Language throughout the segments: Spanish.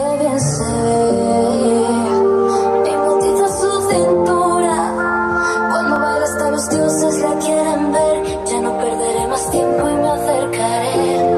qué bien se ve. Me hipnotiza su cintura. Cuando baila hasta los dioses la quieren ver. Ya no perderé más tiempo y me acercaré.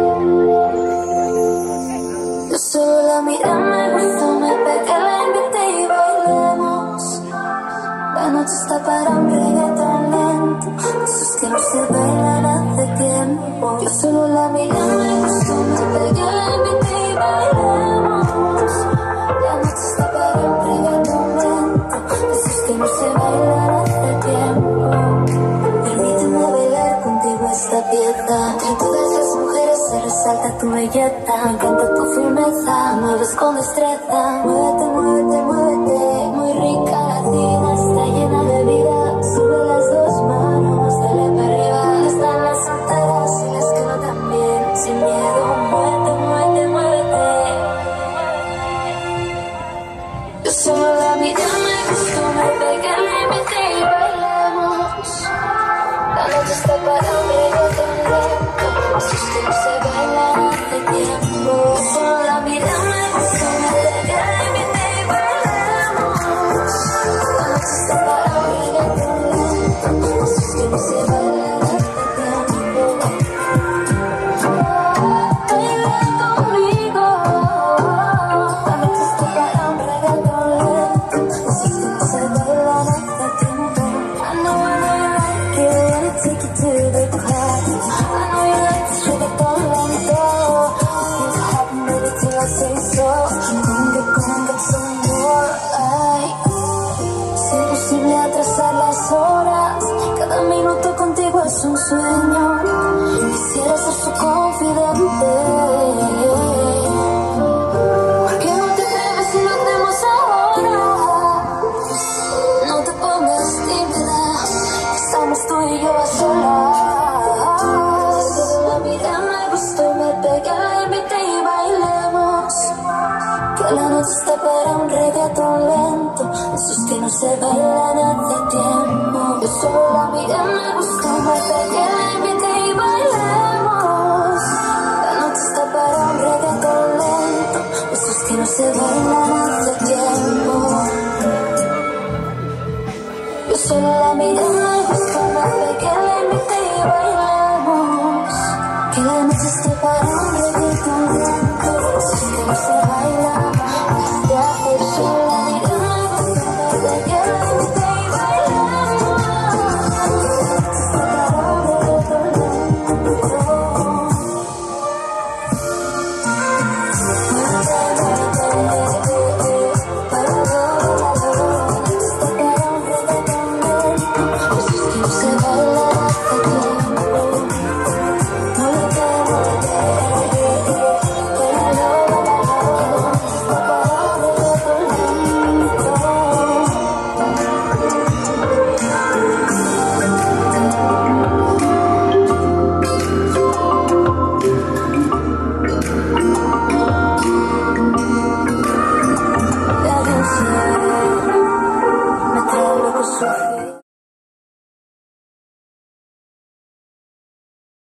Yo solo la miré, me gustó, me pegué, la invité y bailemos. La noche está para un reggaetón lento, esos que no se bailan hace tiempo. Yo solo la miré, me gustó, me pegué, la invité y bailemos. La noche está para un reggaetón lento, esos que no se bailan hace tiempo. Permíteme bailar contigo esta pieza. Entre todas las mujeres se resalta tu belleza. Me encanta tu firmeza, mueves con destreza. Muévete, muévete, muévete. Muy rica la cena, está llena de vida. Sube las dos manos, dale para arriba. Están las solteras y las que no también. Sin miedo, muévete, muévete, muévete. Yo solo la miré, me gustó, me pegué, la invité y bailamos. La noche está para un reggaetón lento, esos que no se bailan hace tiempo. Yo solo la miré, me gustó, me pegué, la invité y bailamos. La noche está para un reggaetón lento, esos que no se bailan hace tiempo. Baila conmigo. La noche está para un reggaetón lento, esos que no se bailan hace tiempo. I know you like it when I take you to the club. I know you like this reggaeton lento. You happen baby till I say so. Conga, some more. Ay, es imposible atrasar las horas. Cada minuto contigo es un sueño. Quisiera ser su confidente. ¿Por qué no te atreves si lo hacemos ahora? No te pongas tímida, estamos tú y yo a solas. Solo la miré, me gustó, me pegué, la invité y bailemos. Que la noche está para un reggaetón lento, esos que no se bailan hace tiempo. Yo solo la miré, me gustó, me pegué, la invité